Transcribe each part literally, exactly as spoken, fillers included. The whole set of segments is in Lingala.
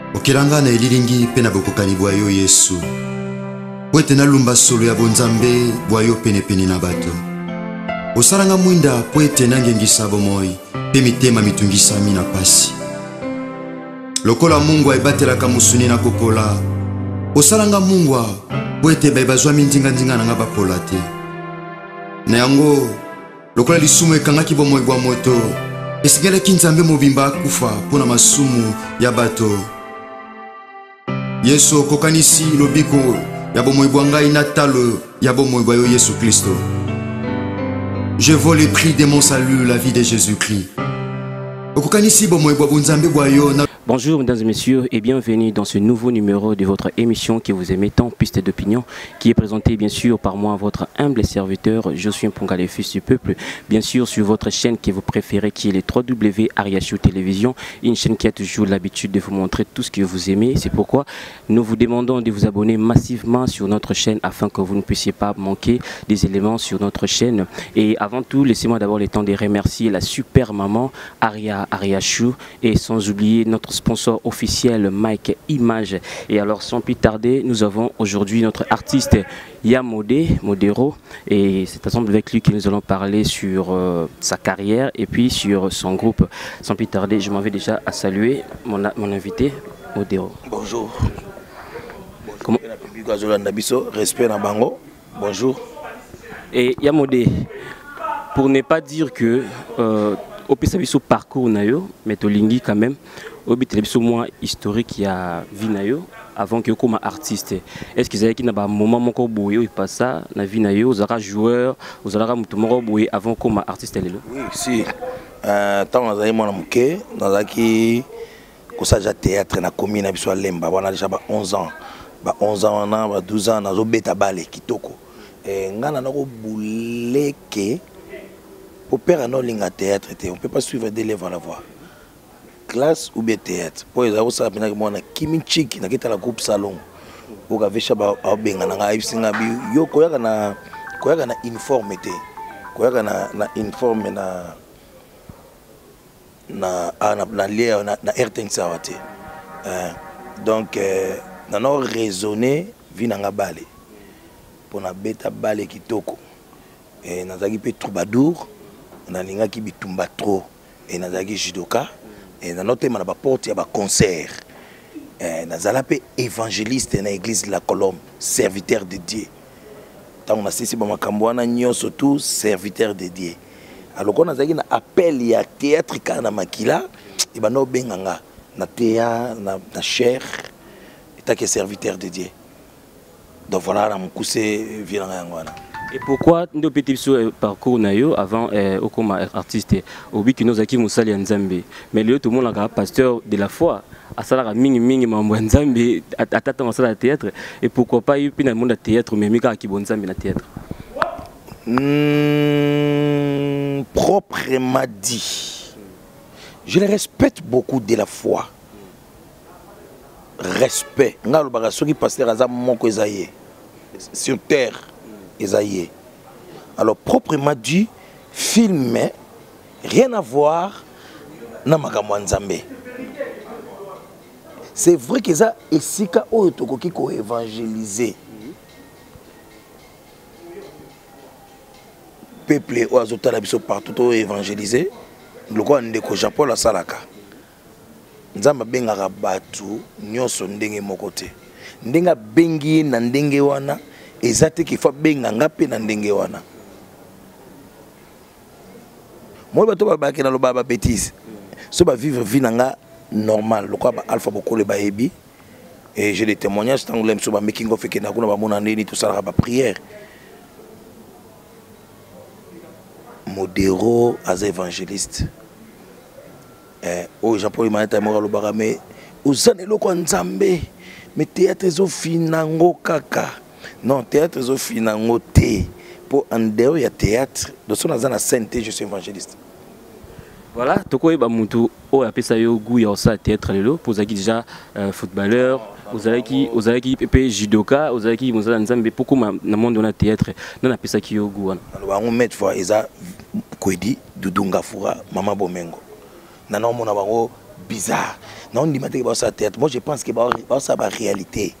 Okilanga na elilingi pena bokokani bwayo Yesu. Wete na lumba solo ya bonzambe bwayo pene pene na bato. Osalanga mwinda poete nangengisa bomoi pe mitema mitungisa mina pasi. Lokola Mungu aibatelaka musuni na kopola. Osalanga Mungu poete baibazwa mindinga ndinga na bapola te. Na yango lokola lisumu ekangaki bomoi bwa moto. Esigala kinzambe mobimba kufa pona masumu ya bato. Yesu kokanisi lobiko ya bomoi bwa ngai na talo ya bomoi bwa yo Yesu Kristo. Je vaux le prix de mon salut, la vie de Jésus-Christ. Okokanisi bomoi bwa bonzambe bwa yo na. Bonjour mesdames et messieurs et bienvenue dans ce nouveau numéro de votre émission que vous aimez tant, Piste d'opinion, qui est présentée bien sûr par moi, votre humble serviteur, Josué Mponga, le fils du peuple, bien sûr sur votre chaîne que vous préférez, qui est les w w w point ariachou télévision, une chaîne qui a toujours l'habitude de vous montrer tout ce que vous aimez. C'est pourquoi nous vous demandons de vous abonner massivement sur notre chaîne afin que vous ne puissiez pas manquer des éléments sur notre chaîne. Et avant tout, laissez-moi d'abord le temps de remercier la super maman Aria Ariachou et sans oublier notre sponsor officiel Mike Image. Et alors sans plus tarder, nous avons aujourd'hui notre artiste Yamodé Modero et c'est ensemble avec lui que nous allons parler sur euh, sa carrière et puis sur son groupe. Sans plus tarder, je m'en vais déjà à saluer mon, mon invité Modero. Bonjour. Comment respect na bango. Bonjour. Et Yamodé, pour ne pas dire que euh, au Pesabiso parcours nayo, mais Tolingi quand même, au Pesabiso moins historique il y a vie nayo avant que comme artiste. Est-ce que vous avez qui n'a pas moment mon corps il passe ça, na vie nayo, vous avez joueur, vous avez mutumoro boué avant comme artiste là. Oui, si. Euh, tant on a eu mon mouké, on a qui, qu'on s'agit théâtre na commune na biso Lemba, on a déjà onze ans, bah onze ans, on a douze ans, on a beta balé kitoko. Et ngana na ko boulé que pour faire un linga théâtre, on ne peut pas suivre des élèves à la voix. Classe ou bien théâtre. Pour les avoir ça, on a Kimi Chik, on a la groupe salon. On a vu ça, on a vu ça, on a vu ça, on a vu ça, uniforme. On a na uniforme na na na lié na R T N Sawate. Donc, on a raisonné, vinanga balé. Pour na beta balé kitoko. Et on a vu troubadour. Nalinga ki bitumba trop et nazaki judoka et na note mana ba porte ya ba concert et nazala pe évangéliste na église de la Colombe, serviteur de Dieu. Tant na sisi ba makambo wana nyonso tout serviteur de Dieu. Alors qu'on nazaki na appel ya théâtre kana makila et ba no benganga na théâtre na na cher et que serviteur de Dieu. Donc voilà na mukuse vilanga yangwana. Et pourquoi nous petits parcours nayo avant au comme artiste au but que nous acquis Moussali Nzambe mais le tout le monde a pasteur de la foi à ça mingi mingi mambo Nzambe attend à ça théâtre et pourquoi pas eu dans le monde théâtre mais mika qui bon Nzambe na théâtre. Mmh, proprement dit, je les respecte beaucoup de la foi. Respect. Nga lo bagaso qui pasteur azam moko ezaye sur terre. Esaïe. Alors proprement dit, film, rien à voir na makambo Nzambe. C'est vrai que ça esika oyo tokoki ko évangéliser. Peuple o azotala biso partout to évangéliser. Loko ndeko Japon la salaka. Nzamba bengaka batu nyonso ndenge moko te. Ndenga bengi na ndenge wana. Ezate qu'il faut benga ngape na ndenge wana. Moi bato ba ba ke na lo ba ba bêtise. So ba vivre vie nanga normal, lo kwa ba alpha bokole ba ebi et j'ai des témoignages tant lem so ba making of ke na kuna ba mona ndeni tout ça ba prière. Modero as évangéliste. Eh o Jean-Paul Maneta mo lo ba mais uzane lo kwa Nzambe mais théâtre zo finango kaka. Non, théâtre zo finangoté pour en dehors il y a théâtre de son azana sainteté je suis évangéliste. Voilà, toko eba mutu o apesa yo goût ya ça théâtre lelo pour zaki déjà euh, footballeur, ozalaki ozalaki pepe judoka, ozalaki muzala Nzambe beaucoup na monde na théâtre, na apesa ki yo goût wana. Alors on met fois eza Kwedi Dudunga Fura Mama Bomengo. Na no mona bango bizarre. Non, on dit que c'est ça théâtre. Moi, je pense que c'est ça la réalité.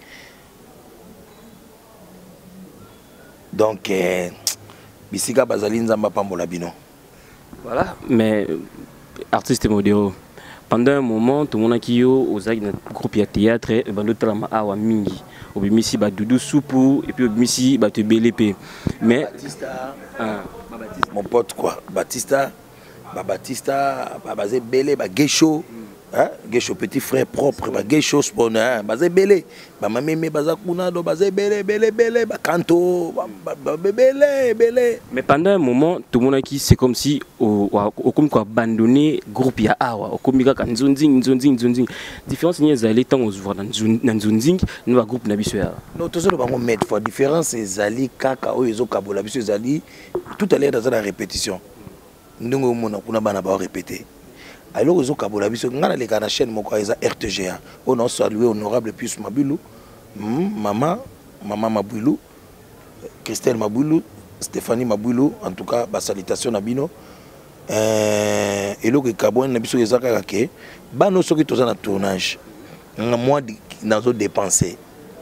Donc, euh, bisika bazali nzamba pambola bino. Voilà, mais artiste modéro. Pendant un moment, tout le monde qui est au groupe de théâtre, et ben l'autre là, awa mingi. Au bimisi ba doudou soupou et puis au bimisi ba te belépé. Mais Batista, ah, mon pote quoi, Batista, ba Batista, ba bazé belé, ba Geisho. Hein, Geisho petit frère propre, ba Geisho spona, bazé belé, ba mamé baza kunado, bazé belé, belé, belé, ba canto, ba belé, belé. Mais pendant un moment, tout le monde qui c'est comme si au au comme quoi abandonné groupe ya awa, au comme ka nzonzing nzonzing nzonzing. Différence ni ezali tant on se voit dans nzonzing, nous va groupe na biso ya. Non, tout ça le bango mettre fois différence ezali kaka o ezo kabola biso ezali tout à l'heure dans la répétition. Ndongo mona kuna bana ba répéter. Alors aux okabola biso ngana le kana chaîne moko eza R T G A on a salué honorable Pius Mabulu mm, maman maman Mabulu Christelle Mabulu Stéphanie Mabulu en tout cas ba salutation na bino euh eloko kabon na biso ezaka kake bano soki toza na tournage nga moi nazo dépenser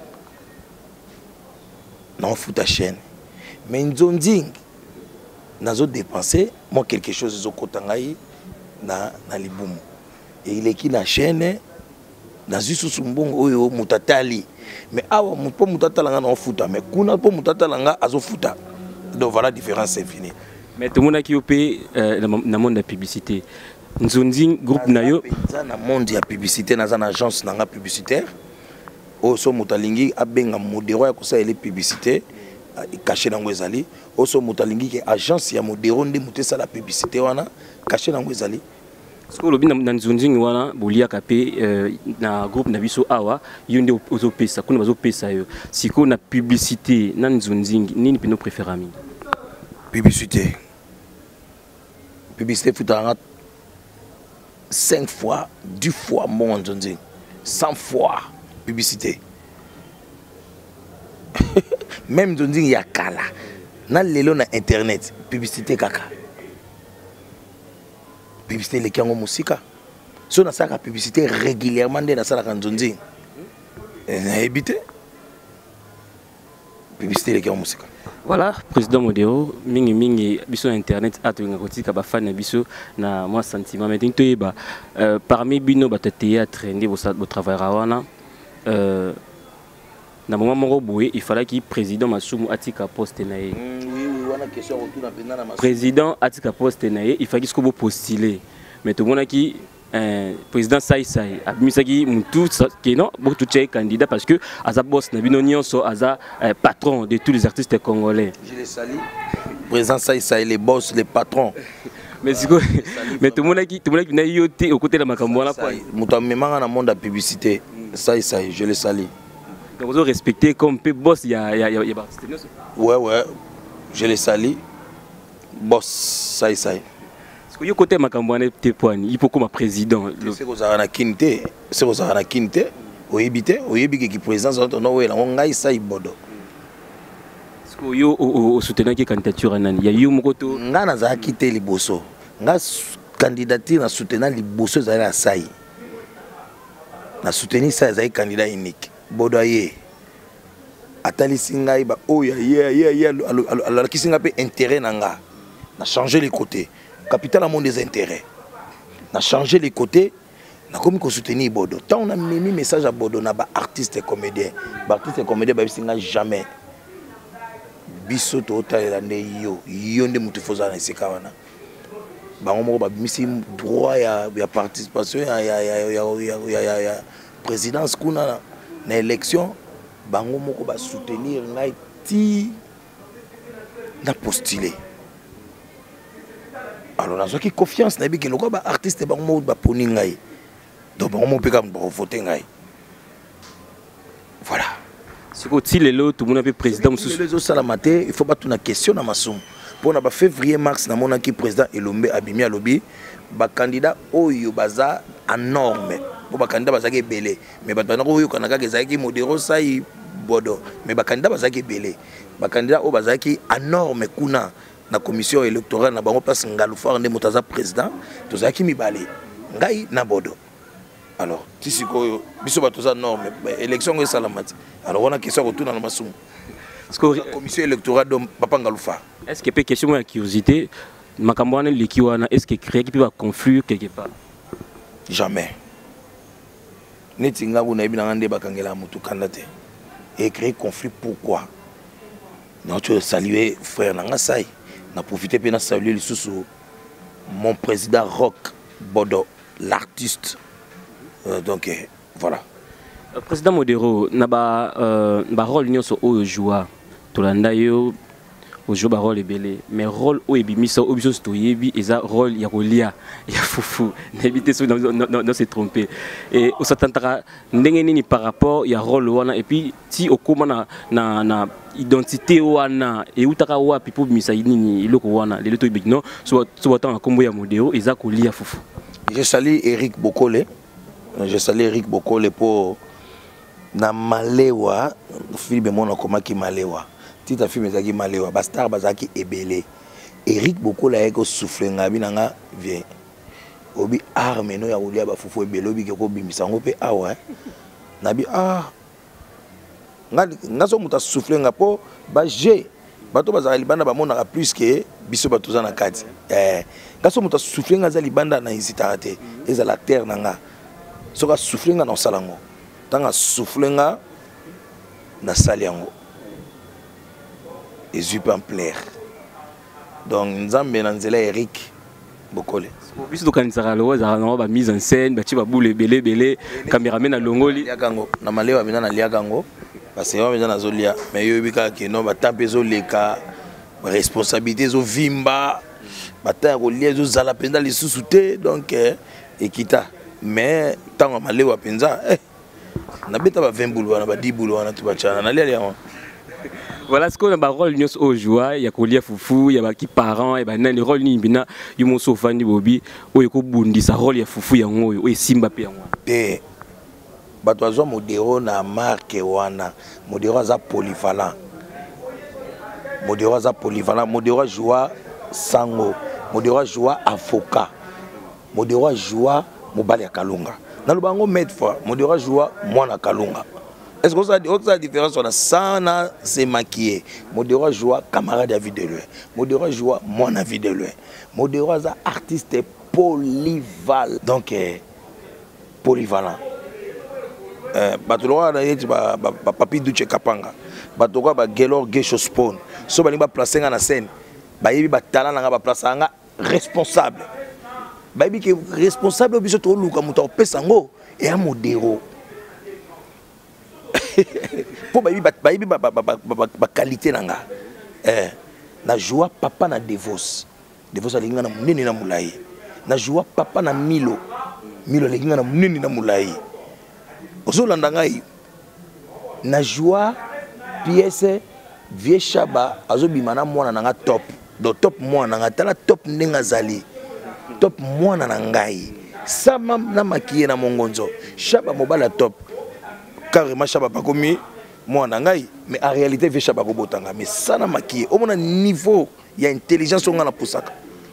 na futa chaîne mais nzonding nazo dépenser moi quelque chose ezokota ngai na na libumu et il est qui la chaîne na zusu mbongo oyo mutatali mais awa mpo mutatalanga na futa mais kuna po mutatalanga azo futa donc voilà différence c'est fini mais tout le monde qui opé na monde de publicité nzonzing groupe na yo na monde ya publicité na za agence nanga publicitaire o so mutalingi abenga modéro ya kosa ele publicité caché nango ezali o so mutalingi ke agence ya modéro ndi mutesa la publicité wana caché nango ezali parce que lobi na nzonzing wana bolia kapé na groupe na biso awa yonde ozo pesa kuna bazo pesa yo siko na publicité na nzonzing nini pino préférami publicité publicité futanga cinq fois dix fois mon nzonzing cent fois publicité même nzonzing ya kala na lelo na internet publicité kaka publicité les kiango musika so na saka publicité régulièrement de na sala kanzonzing na habité publicité les kiango musika. Voilà, président Modéro, mingi mingi biso internet atu ngakotika ba fan biso na moi sentiment mais tinto yeba parmi bino ba théâtre ndi bo sa bo travail wana euh na moment moko boye il fallait que président Masumu atika poste na ye. Président atika poste na ye il fallait qu'il soit postulé mais tout le monde qui Euh, président Saï Saï a mis ça qui tout qui non beaucoup de candidats parce que Aza boss na bino nyonso Aza patron de tous les artistes congolais. Je les salue. Président Saï Saï les boss les patrons. Mais c'est quoi mais tout le monde qui tout le monde qui n'a yoté au côté de makambo là quoi. Muta memanga na monde de publicité. Saï Saï je les salue. Donc vous respectez comme peu boss il y a il y a il y a ouais ouais je les salue. Boss Saï Saï. Yo côté makambwane te poani il faut comme président c'est que ça na kinte c'est que ça na kinte o yebité o yebiki ki président no wela ngai sai bodo est-ce que yo au soutenir qui candidature nani ya yo mokoto nga za kite liboso nga candidature na soutenir liboso za la sai na soutenir ça za candidat unique bodo ye atali singai ba o ya ya ya alors ki singa pe intérêt nanga na changer les côtés capital à mon des intérêts. On a changé les côtés, on a comme soutenir Bodo. Tant on a mis message à Bodo, on a ba artiste et comédien. Ba artiste et comédien, ba bisinga jamais. Biso to otala ne yo, yo nde mutu foza na sekawana. Ba ngomo ba misi droit ya ya participation ya ya ya ya ya ya présidence kuna na élection, ba ngomo ko ba soutenir ngai ti na postuler. Alors, dans ce qui confiance, n'a pas que les artistes sont en train de donc on peut voter. Voilà. Ce que les lots, tout le monde est président. Les autres salamatés, il faut pas une question dans ma somme. Pour le février mars, dans mon qui président Elombe Abimi Alobi, ba candidat oyo baza en norme. Pour ba candidat baza qui belé, mais ba bana oyo kanaka qui zaki modéro sai bodo, mais ba candidat baza qui belé. Ba candidat o baza qui en norme kuna. Na commission électorale na bango place ngalu fort nde motaza président tozaki mibale ngai na bodo Alors, si c'est quoi, biso bato za norme, élection est salamati. Alors on a question retour dans le massum. La commission électorale de Papa Ngaloufa. Est-ce qu'il y a une question de curiosité? Makambouane Likiwana, est-ce qu'il crée qui peut conflit quelque part? Jamais. Netinga vous n'avez pas de bakangela mutu kandate. Et créer conflit pourquoi? Nous tu saluer frère Nangasai. N'a profité pour saluer le sous mon président Rock Bodo, l'artiste. Euh, donc euh, voilà. Le président Modero n'a pas euh, rôle union sur au joueur. Tolanda yo au jeu ba rôle belé mais rôle au ebimisa au biso stoyebi eza rôle ya kolia ya fufu n'éviter ça non se tromper et on s'attendra ndenge nini par rapport ya rôle wana et puis si au comment na na na identité wana et utaka wa pipo bimisa nini iloko wana les to bigno so so autant kombo ya Modero eza kolia fufu. Je salue Eric Bokole. Je salue Eric Bokole pour na malewa film mon comment qui malewa tita film ezaki malewa ba star bazaki ebele Eric Bokole ayeko souffler ngabi nanga vient obi arme no ya ulia ba fufu ebele obi ko bimisa ngo pe awa nabi ah ngadi ngaso muta souffler ngapo ba je bato bazali banda ba mona plus que biso bato za na kati eh ngaso muta souffler ngazali banda na hésité eza la terre nanga soka souffler nga na salango tanga soufflenga na saliango et je peux en plaire donc nzambe na nzela Eric Bokole biso to kanisaka lo za na ba mise en scène ba ti ba boule belé belé cameraman na longoli yakango na malewa mina na liakango parce que mina na zolia mais yo bika ke no ba tampe zo leka responsabilité zo vimba ba ta ko lie zo zala penda li susute donc ekita mais tango malewa penza eh na beta ba vingt boulou na ba dix boulou na tuba chana na lia voilà ce qu'on a ba rôle nyos au joie ya kolia fufu ya ba ki parents et ba nani rôle ni bina yu mo sofandi bobi o yeko bundi sa rôle ya fufu ya ngoyo o simba pe yango te bato azo Modero na marque wana Modero za polyvalent Modero za polyvalent Modero joie sango Modero joie avocat Modero joie mobali ya kalunga na lubango met fois Modero joie mwana kalunga. Est-ce que ça a la différence on a sana se maquiller Modero joie camarade à vie de lui Modero joie mon avis de lui Modero za artiste polyvalent donc eh, polyvalent euh batoloa na yeti ba papi duche kapanga batoko ba gelor gesho spawn so ba linga placer nga na scène ba yebi ba talent nga ba placer nga responsable ba yebi que responsable biso to luka muto pesango et a Modero pour ba yebi ba yebi ba ba qualité nanga eh na joie papa na Devos Devos alinga na munene na mulai na joie papa na Milo Milo alinga na munene na mulai ozolanda ngai na joie pièce vie shaba azobima na mwana nanga top do top mwana nanga tala top ndenga zali top mwana na ngai sama na makiye na mongonzo shaba mobala top carrément shaba bakomi mwana ngai mais en réalité vie shaba ko botanga mais ça na makiye au mona niveau ya intelligence on na pusaka.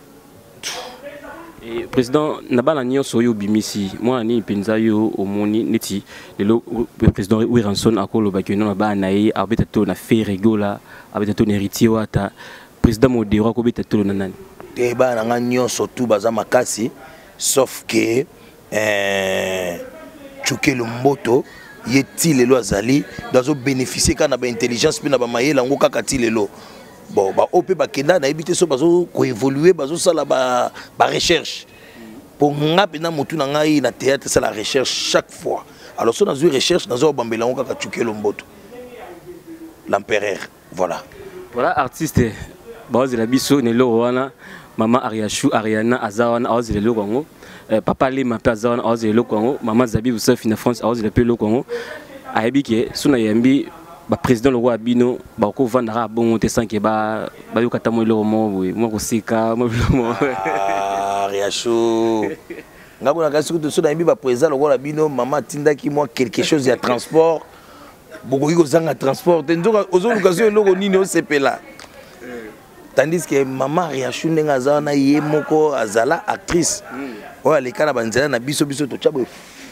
Et président nabala nyonso yo bimisi moi ni penza yo omoni neti le président Wiranson akolo bakeno na ba nayi abeta to na fait rigola abeta to héritier wata président Modero ko beta to na nani te ba na nyonso tout baza makasi sauf que euh Tchukelo Mboto yeti lelo azali dazo bénéficier kana ba intelligence pina ba mayela ngo kaka ti lelo bon ba opé ba kenda na ebité so bazo ko évoluer bazo sala ba ba recherche pour ngapi na mutu na ngai na théâtre c'est la recherche chaque fois alors so na zo recherche na zo bambela ngo kaka Tchukelo Mboto l'empereur voilà voilà artiste bazo la biso ne lo wana maman Ariachou Ariana Azawana azo le lo kongo papa Lema pe Azawana azo le lo kongo maman Zabi Boussa Fina France azo le pe lo kongo ayebi ke suna yambi ba président le roi bino ba ko vandara bon te sans que ba ba yo kata mo le mo mo ko sika mo mo ah Ariachou ngabo na kasi ko suna yambi ba président le roi bino maman tindaki moi quelque chose ya transport boko ko zanga transport ndoka ozo l'occasion loko nini o sepela tandis que maman Ariachou ndenga azana ye moko azala actrice oya lekana banzela na biso biso to chabo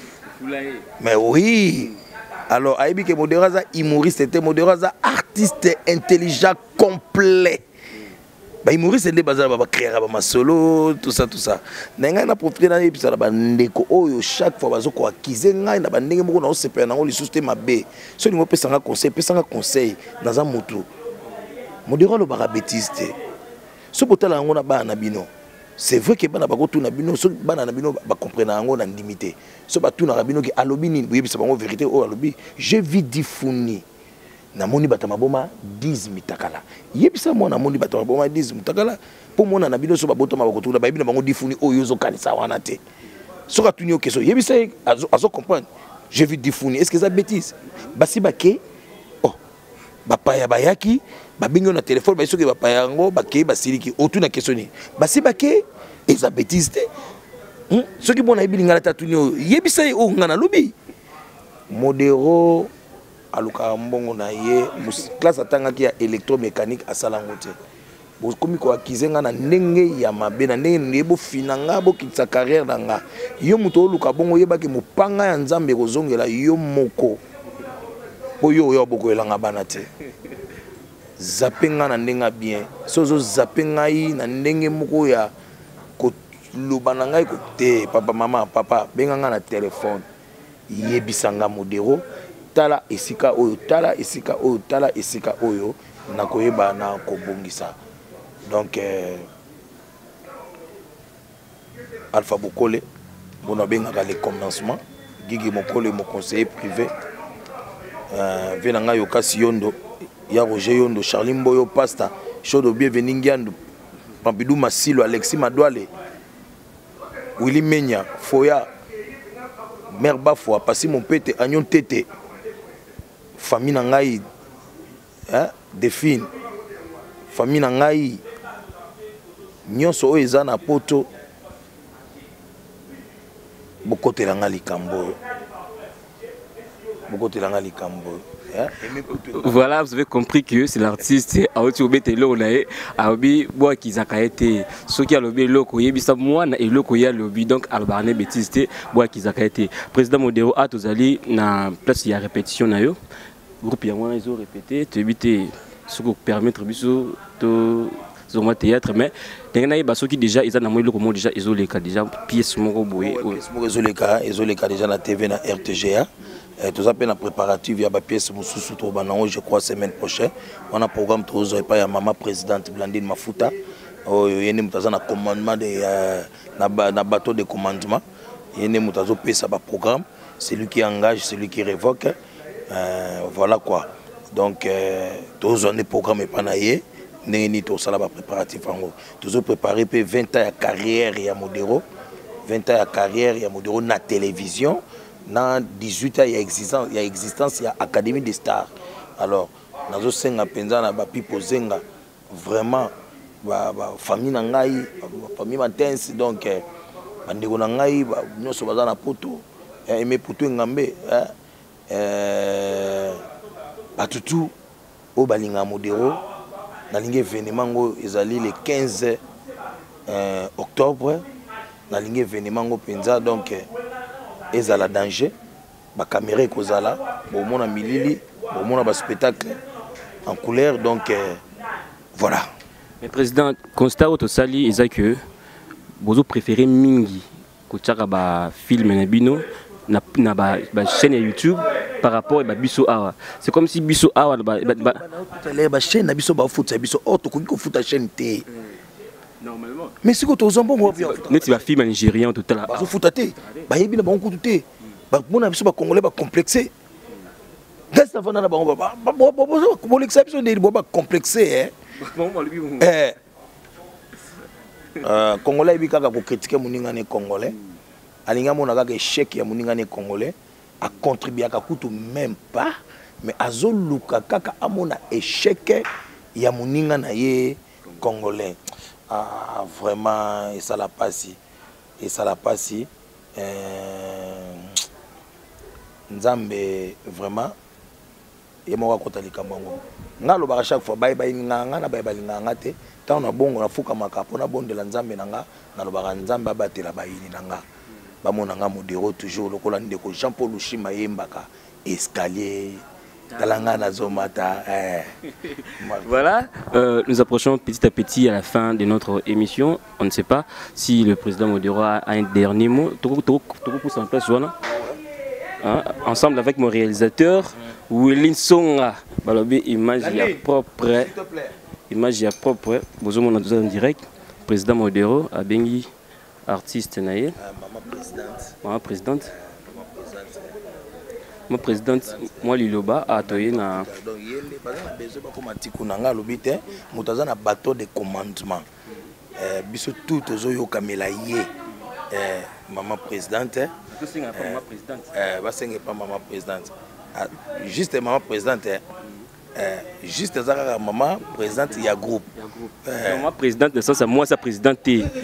Mais oui. Alors, Aïbi que Modéro est humoriste, c'était Modéro est artiste intelligent complet. Bah humoriste c'est des bazar ba créer ba solo tout ça tout ça. Nenga na profiter na épisode ba ndeko oyo chaque fois bazo ko acquiser ngai na ba ndenge moko na o sepela na o li système mabe. So ni mo pesa nga conseil, pesa nga conseil dans un moto. Modéro lo ba bêtise te. So botala ngo na ba na bino. C'est vrai que bana bako tuna bino so bana na bino ba comprendre ngo na limité. So ba tuna bino ki alobi ni boyebi sa bango vérité o alobi, je vis difuni. Na moni bata maboma dix mitakala. Yebisa mona moni bata maboma dix mitakala. Po mona na bino so ba botoma bako tuna ba bino bango difuni o yozo kanisa wana te. So ka tuni o keso. Yebisa azo azo comprendre. Je vis difuni. Est-ce que ça bêtise? Basi bake oh bapaya bayaki babingo na téléphone ba soki bapaya ngo bake basiliki otuna kesoni. Basi bake eza bêtise te. Hmm? Soki bona ebilinga ta tuni o yebisa o ngana lobi. Modéro aluka mbongo na ye classe atangaki ya électromécanique asalango te bokomi ko akizenga na ndenge ya mabe na ndenge ndebo finanga bo kitsa carrière nanga yo muto oluka bongo yebaki mopanga ya nzambe kozongela yo moko oyo yo boko elanga bana te zapenga na ndenga bien sozo zapenga yi na ndenge moko ya ko lobana ngai ko te papa mama papa benganga na téléphone yebisanga Modéro tala esika oyo tala esika oyo tala esika oyo na koyeba na kobongisa donc euh, Alpha Bokole bona bengaka le commencement Gigi Mokole mon conseiller privé euh venanga yo kasi yondo ya Roger Yondo Charlie Mboyo Pasta Shodo bienvenue Ngiando Pampidou Masilo Alexis Madwale Willy Menya Foya Mère Bafwa Passi mon pete Agnon Tete famille nangai hein défine famille nangai nyonso oyo eza na poto bokotelanga likambo bokotelanga likambo hein. Voilà, vous avez compris que c'est l'artiste Aoti Obetelo nae Aobi boa kizaka été ce qui a lobby loko yebisa mwana et loko ya lobby donc albarné bêtise boa kizaka été président Modéro a tozali na place ya répétition na yo groupe ya mwana ils ont répété te bité ce que permettre biso to zoma théâtre mais ndengana yeba soki déjà ils ont na loko mo déjà ils ont les cas déjà pièce moko boye pièce moko ils ont les cas ils ont les cas déjà na T V na R T G A. Tout ça, la préparative, il y a des pièces sous je crois, semaine prochaine. On a un programme, il y a maman présidente Blandine Mafuta. Il y a un commandement de bateau de commandement. Il y a un programme. C'est lui qui engage, c'est lui qui révoque. Euh, voilà quoi. Donc, tous les programmes sont pas naïfs. Nous avons préparatif. Nous avons préparé vingt ans de carrière et à Modéro. vingt ans de carrière et à Modéro dans la télévision. Dans dix-huit ans, il y a existence, il y a existence, il y a Académie des Stars. Alors, dans le Senga Penza, na ba pipo zenga vraiment ba ba famille nangai, famille intense donc bandeko nangai nyonso baza na poto, aimé poto ngambe, euh batutu o balinga Modéro, na linge événement ngo ezali le quinze octobre, na linge événement ngo Penza donc et à la danger, la caméra est là, bon mon milili, bon mon spectacle en couleur donc euh, voilà. Mais président, constat au Sali est que vous préférez mingi que tu ba film na bino na na ba chaîne YouTube par rapport à biso awa. C'est comme si biso awa ba ba ba chaîne na biso ba foot biso auto ko ko foot chaîne té. Normalement. Mais si tu as un bon net ba film nigérien tout là. Ba foot té. Ba yebi na ba ko tout ba mona biso ba congolais ba complexé. Gasta vana na ba ba ba ba l'exception de ba complexé hein. Eh. Euh congolais bi kaka ko critiquer moninga ne congolais. Alinga mona kaka échec ya moninga ne congolais a contribuer à kutu même pas mais azoluka kaka amona échec ya moninga na ye congolais. Ah, vraiment, et ça l'a passé. Et ça l'a passé. Euh, Nzambe, vraiment. Et moi, je suis là. À chaque fois, bye bye, nganga, bye bye, nganga, te. Tant on a bon, on a fou comme un capon, on a bon de la Nzambe, nanga, na lo bara Nzambe, battre la baïni, nanga. bamonanga modéro toujours lokola ndeko Jean-Paul Lushima yembaka escalier talanga na zomata eh. Voilà, euh, nous approchons petit à petit à la fin de notre émission. On ne sait pas si le président Modéro a un dernier mot. Hein, ensemble avec mon réalisateur Willy Songa, balobi image ya propre, image ya propre. Bonjour mon en direct. Président Modéro a bengi artiste naïe. Maman présidente. Maman présidente. Maman présidente. Moi Liloba a toyé na. Donc yende bazana besoin ba comme tikunanga lobite, mutaza na bateau de commandement. Euh biso tout ozoyo kamela ye. Euh maman présidente. C'est pas maman présidente. Euh ba senga pas maman présidente. Juste maman présidente. Euh, juste ça maman présidente il y a groupe. Euh, maman présidente de ça c'est moi sa présidente.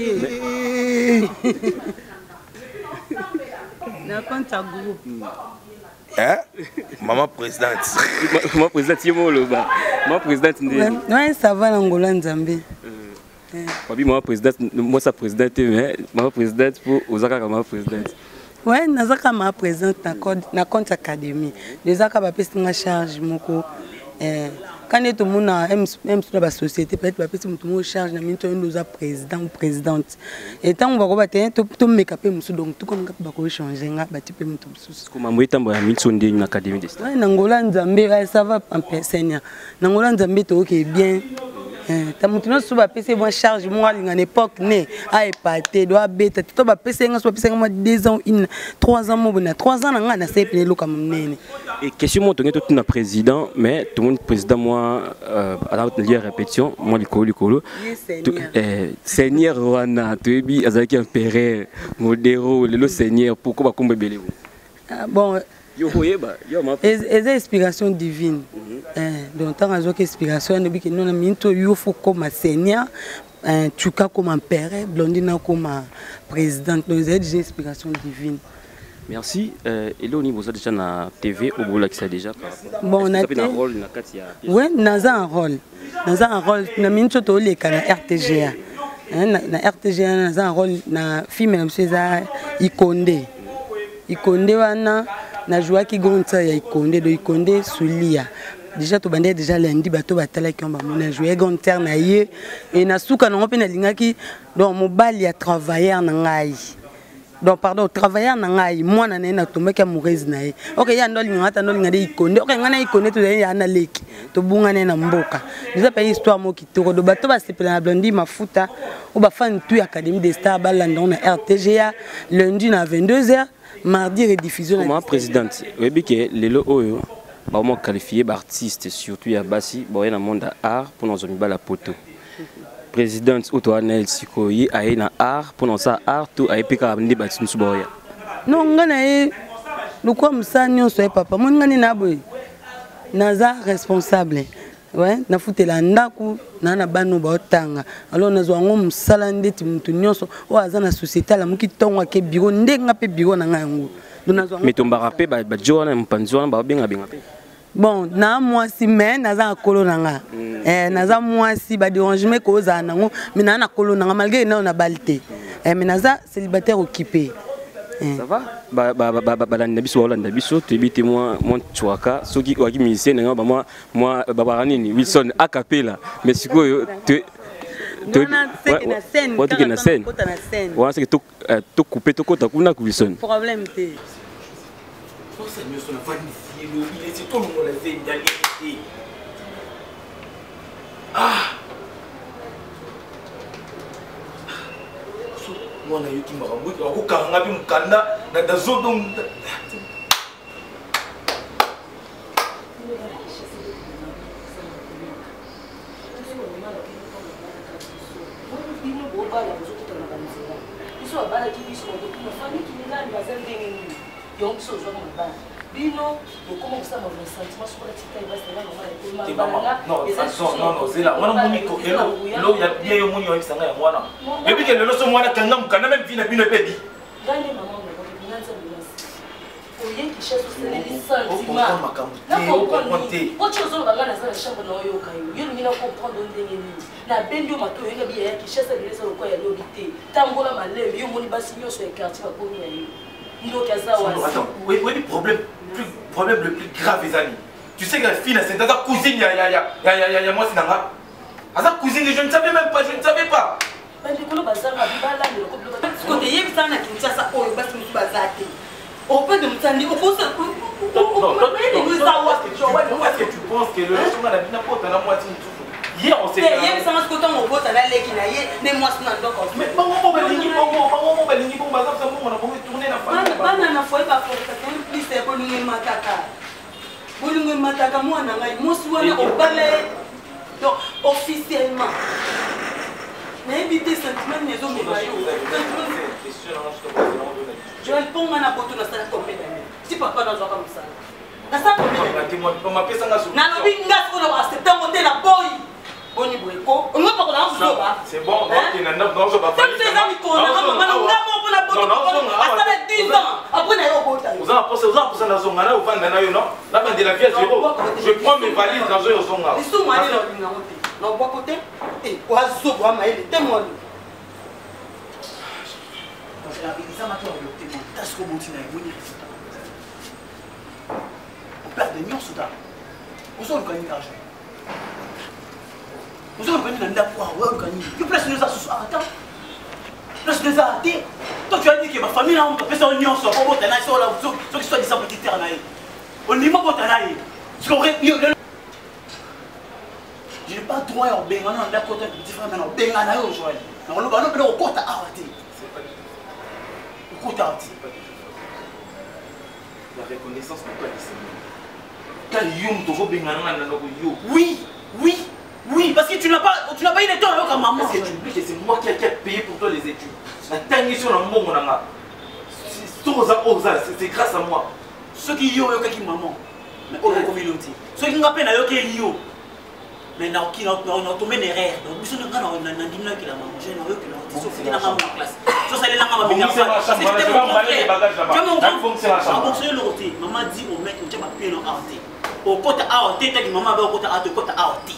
Na compte à groupe. Hein? Maman présidente. Maman présidente yemo loba. Maman présidente ndé. Ouais, ça va l'Angola Nzambe. Euh. Papi maman présidente moi sa présidente mais maman présidente pour Ozaka maman présidente. Ouais, nazaka ma présidente na code na compte académie. Dezaka ba pesi nga charge moko. Eh, quand tout le monde a même sur la société, peut-être que tout le monde charge na minto nous a président ou présidente. Et tant on va rebattre tout tout make up musu donc tout comme ba ko changer nga ba type mutu musu. Comme moi tambo ya minto ndé na académie de. Ouais, Nangola Nzambe ça va en personne. Nangola Nzambe to OK bien. Eh, ta mutu no suba pesi bon charge moi à l'époque né a épaté doit bête to ba pesi nga so pesi nga deux ans une trois ans mo bona trois ans nga na sepele lo comme nene. Et question moi tout tout na président mais tout le monde président moi euh à la répétition moi likolo likolo eh seigneur wana to bi azaki empereur Modéro le seigneur pourquoi ba kombe belé bon yo hoyeba yo ma les inspirations divines eh donc tant azo que inspiration ne bi que non na minto yo faut comme seigneur un tuka comme empereur blondina comme présidente donc les inspirations divines. Merci. Euh, et là, au niveau déjà na T V, au bout là, ça déjà. Bon, on a un rôle na Katia. Oui, on a un rôle. On a un rôle. On a mis tout les canaux R T G A. Na R T G A, on a un rôle na film même César Ikonde. Ikonde wana na joie qui gonta ya Ikonde do Ikonde Sulia. Déjà to bandé déjà lundi bato batala qui on ba mona jouer gonter na ye et na suka na ngope na lingaki donc mobali ya travailleur na ngai. Donc pardon travailleur na ngai moi na na tomeka moureuse na ye. OK ya ndo lingata ndo lingade Ikonde. OK ngana Ikonde to ya na leki. To bunga na mboka. Déjà pa histoire mo kitoko do bato ba sepela na blondi mafuta ou ba fan tu académie des stars balanda na R T G A lundi na vingt-deux heures, mardi rediffusion. Comment présidente, oui que lelo oyo ba mo qualifié d'artiste surtout ya basi boye na monde art pour nos amis la poto. Présidente Otoanel Sikoyi a na art pour ça art tout a epika ndi batini suboya. Non ngana e lukwa msanyo so papa mon ngani na boy. Naza responsable. Ouais, na futela ndaku na na bano ba otanga. Alors nazo ngo msala ndeti mtu nyonso o aza na société la muki tonga ke bureau ndenga pe bureau na ngango. Mais ton barapé ba ba jona mpanzo ba benga benga pe. Bon, na moi si mais naza kolo nanga. Eh naza moi si ba dérangement ko za nango, mais na na kolo nanga malgré na na balté. Eh mais naza célibataire occupé. Ça va? Ba ba ba ba ba na biso wala na biso to bité moi mon chwaka soki waki musicien nga ba moi moi baba nini Wilson a cappella mais sikoyo te to na scène ouais tu na scène ouais c'est que tout tout coupé tout kota kuna ku Wilson problème té force nous sur la vanne il est tout le monde la veille d'aller ah mwana yuki marabuki wakukanga bi mukanda na dazodo Bino, comment ça mon sentiment sur la petite taille va non non non c'est là on a moni ko elo lo ya bien yo moni yo sanga ya mwana et puis que le so mwana kanga mukana même vina bino pebi gane maman ngo binanza binasi il qui cherche aussi les sentiments. Na comprendre. Autre chose on va dans la chambre na yo kayo. Yo ni na comprendre ndenge nini. Na bendio mato yo bi qui cherche les ça ko ya lobité. Tangola malembe yo moni basi nyonso ya quartier ba komi ya yo. Ndo kaza wa. Attends, oui oui le problème plus problème le plus grave les amis. Tu sais que la fille c'est ta cousine ya ya ya ya ya moi c'est nanga. À sa cousine je ne savais même pas, je ne savais pas. Mais du coup le bazar a bibala le ko le parce que yé ça na kinshasa oyo basi mutu bazate. Au peu de mutandi au faut ça. Non non non. Est-ce que tu penses que le son a bien pas dans la moitié tout. Hier on s'est yé ça ko ton au na leki na yé mais moi c'est dans donc. Mais bon bon ben lingi bon bon bon ben lingi bon bazar ça on a bon tourner la famille. Bana na foi ba pour ça plus c'est pour nous mataka. Pour nous mataka moi na ngai moi soana au balai. Donc officiellement mais éviter sentiment les hommes je réponds à la porte de la salle combien d'années si papa dans comme ça la salle combien d'années on m'appelle ça na lobi ngas ko na accepter monter la boy boni boyko on va pas dans ce là c'est bon donc na neuf dans ce ba famille c'est amis ko na maman na ngamo na boto ça fait dix ans après na yo bota vous en pensez vous en pensez na zonga na ou vendre na yo non la bande de la vie zéro je prends mes valises dans yo zonga ils sont mal dans le ngamote non bois côté et oiseau bois maïle témoin la ça m'a fait le témoin tas ko monti na yoni résultat on perd de millions soudain on s'en gagne l'argent on s'en gagne dans la poire ouais on gagne tu place nous a sous attends place nous a até toi tu as dit que ma famille là on peut faire une union sur pour botter là sur là ceux qui sont des petits terrain là on n'y pas botter là ce qu'on je n'ai pas droit à benga na nda côté petit frère na benga na yo joie na lo ba no pe ko kota awati ko kota awati la reconnaissance n'est pas disponible quand yum to benga na na no yo oui oui oui parce que tu n'as pas tu n'as pas eu le temps avec maman parce que tu oublies que c'est moi qui ai payé pour toi les études la tangi sur la mbongo na nga c'est grâce à moi ceux qui yo yo qui maman mais au communauté ceux qui ngapé na yo qui yo mais na qui na na tomber une erreur donc biso nga na na ndimna ki la maman je na yo ki la so fiti na maman classe so ça les la maman bien ça c'est que mon frère je mon conseiller le côté maman dit au mec on tient ma pied non arrêté au côté arrêté ta maman va au côté arrêté côté arrêté.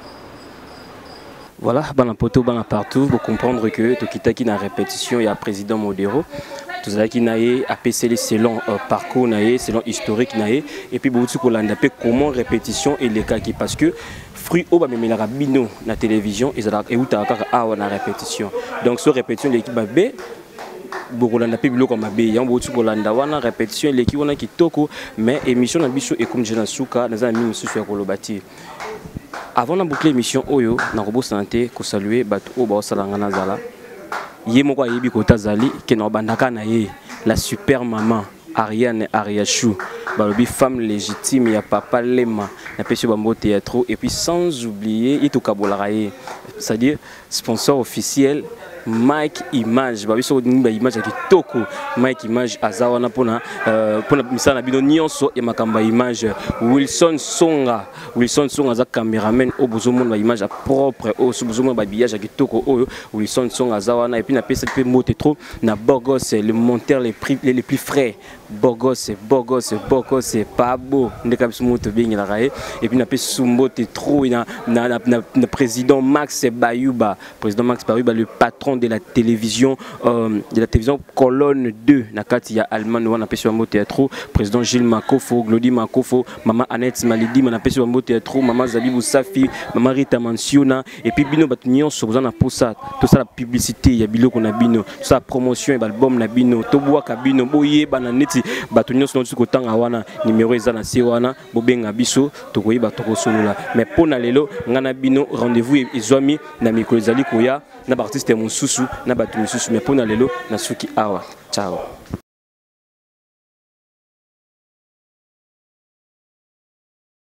Voilà, bana poto bana partout pour comprendre que tokitaki na répétition il y a président Modero tout ça qui naé a P C L selon euh, parcours naé selon historique naé et puis beaucoup ko landa pe comment répétition et les cas qui parce que fruit au ba memela bino na télévision et ça et ou ta ka a na répétition donc sur répétition l'équipe B beaucoup landa pe biloko mabe ya beaucoup ko landa wana répétition l'équipe wana kitoko mais émission na biso et comme je na suka na za mingi susu ya kolobati. Avant de boucler l'émission, Oyo, na robo santé, ko saluer batu o ba salanga na zala. Yé moko yebi ko tazali ke na bandaka na ye la super maman Ariane Ariachou, balobi femme légitime ya papa Lema na pesio bambo théâtre et puis sans oublier Ituka Bolaraye, c'est-à-dire sponsor officiel Mike Image, babi so nimba image ya kitoko Mike Image azawana pona euh pona misana bino nyonso ya makamba image Wilson Songa Wilson Songa za cameraman o bozomona ba image propre o bozomona ba billage ya kitoko o Wilson Songa azawana et puis na pesa pe mote trop na Borgos le monteur les prix les plus frais Borgos Borgos Borgos c'est pas beau ndeka biso moto bingi la raé et puis na pesa sumbote trop na na na président Max Bayuba président Max Bayuba le patron de la télévision euh, de la télévision colonne deux nakati ya Allemagne wana pesi wa théâtre président Gilles Makofo Glody Makofo maman Annette Malidi mana pesi wa théâtre maman Zalibou Safi maman Rita Mansiona et puis bino batunyon so bozana pour ça tout ça la publicité ya biloko na bino tout ça promotion et album na bino to boa ka bino boye bana neti batunyon so ko tanga wana numéro ezana se wana bobenga biso to koyiba to ko solola mais pona lelo ngana bino rendez-vous ezwami na mikolo zali koya na artiste mon susu na batu susu mais pona lelo na suki awa ciao.